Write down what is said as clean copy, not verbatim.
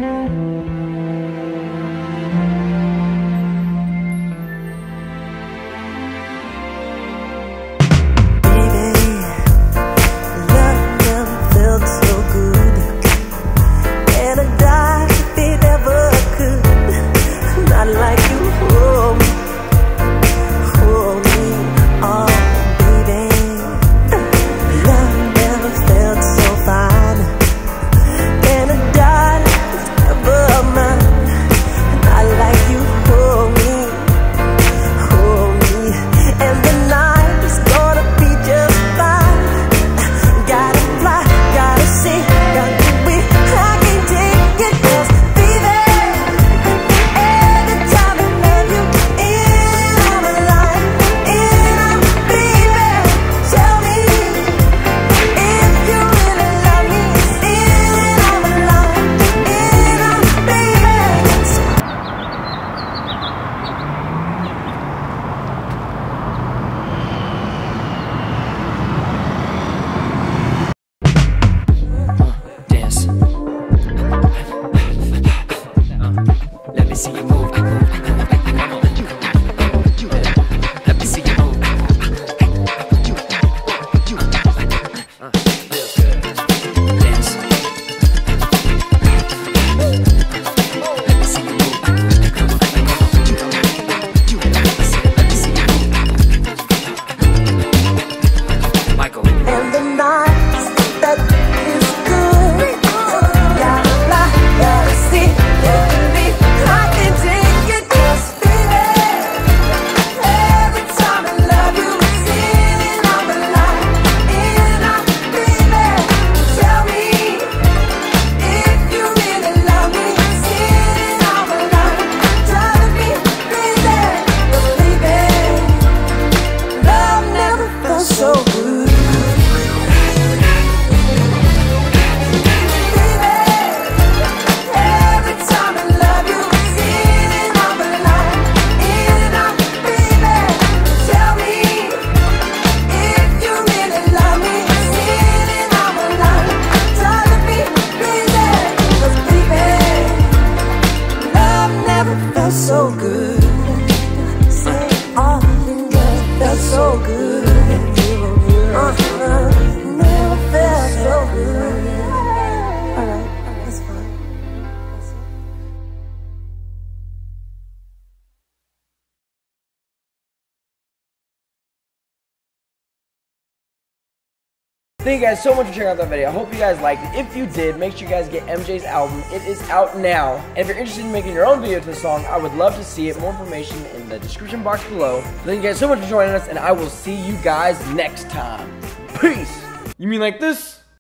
Thank you guys so much for checking out that video. I hope you guys liked it. If you did, make sure you guys get MJ's album. It is out now. And if you're interested in making your own video to the song, I would love to see it. More information in the description box below. Thank you guys so much for joining us, and I will see you guys next time. Peace. You mean like this?